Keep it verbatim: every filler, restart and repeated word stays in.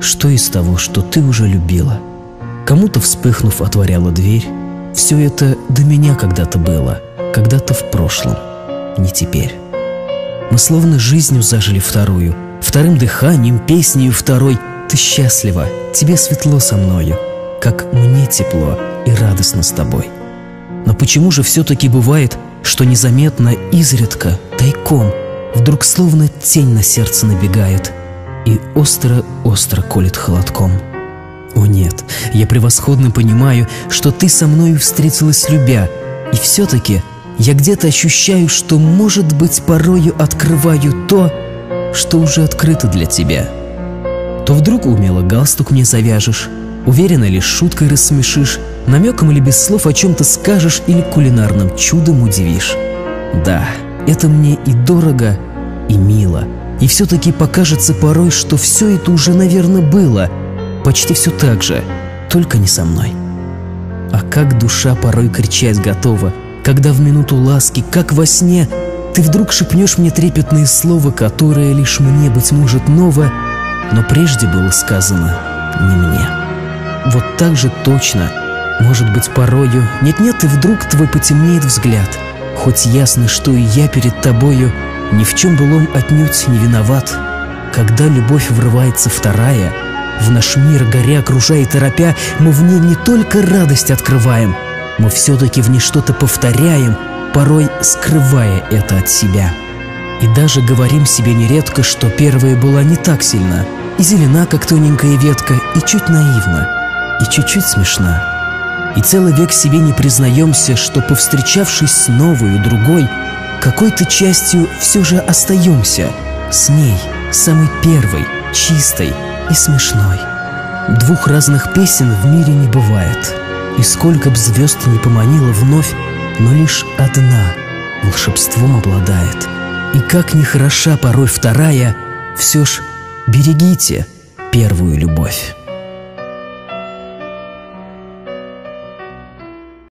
что из того, что ты уже любила? Кому-то, вспыхнув, отворяла дверь. Все это до меня когда-то было, когда-то в прошлом, не теперь. Мы словно жизнью зажили вторую, вторым дыханием, песнею второй. Ты счастлива, тебе светло со мною, как мне тепло и радостно с тобой. Но почему же все-таки бывает, что незаметно, изредка, тайком, вдруг словно тень на сердце набегает и остро-остро колет холодком? О нет, я превосходно понимаю, что ты со мною встретилась любя, и все-таки я где-то ощущаю, что, может быть, порою открываю то, что уже открыто для тебя. То вдруг умело галстук мне завяжешь, уверенно ли шуткой рассмешишь, намеком или без слов о чем-то скажешь или кулинарным чудом удивишь. Да, это мне и дорого, и мило, и все-таки покажется порой, что все это уже, наверное, было, почти все так же, только не со мной. А как душа порой кричать готова, когда в минуту ласки, как во сне, ты вдруг шепнешь мне трепетные слова, которое лишь мне, быть может, ново, но прежде было сказано не мне. Вот так же точно, может быть, порою, нет-нет, и вдруг твой потемнеет взгляд, хоть ясно, что и я перед тобою ни в чем былом отнюдь не виноват. Когда любовь врывается вторая, в наш мир горя, окружая и торопя, мы в ней не только радость открываем, мы все-таки в ней что-то повторяем, порой скрывая это от себя. И даже говорим себе нередко, что первая была не так сильна, и зелена, как тоненькая ветка, и чуть наивна, и чуть-чуть смешна. И целый век себе не признаемся, что, повстречавшись с новой, другой, какой-то частью все же остаемся с ней, самой первой, чистой и смешной. Двух разных песен в мире не бывает, и сколько б звезд не поманила вновь, но лишь одна волшебством обладает. И как ни хороша порой вторая, все ж берегите первую любовь.